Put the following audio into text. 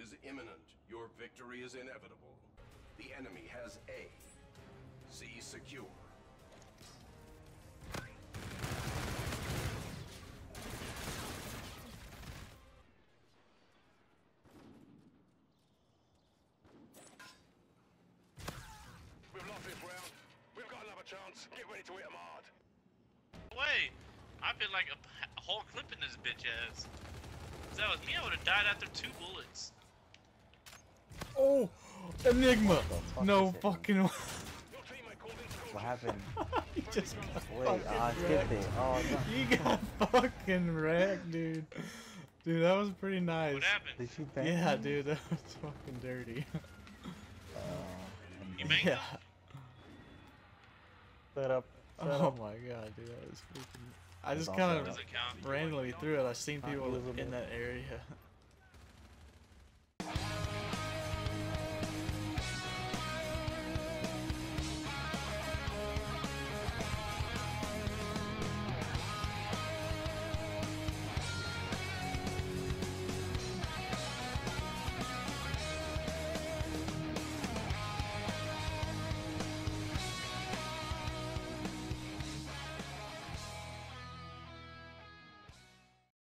is imminent. Your victory is inevitable. The enemy has A. C secure. We've lost this round. We've got another chance. Get ready to hit them hard. Wait, I feel like a whole clip in this bitch ass. If that was me, I would have died after 2 bullets. Oh, Enigma! No fucking way. Your teammate called in What happened? He just got Wait, I skipped it. Oh, no. You got fucking wrecked, dude. Dude, that was pretty nice. What happened? Did you bang Yeah, me? dude, that was fucking dirty. You banged Yeah. him? Shut up. Shut Oh up. my god, dude, that was freaking. I just That's kind awesome. Doesn't count. of randomly threw it. I seen people Unusable. in that area.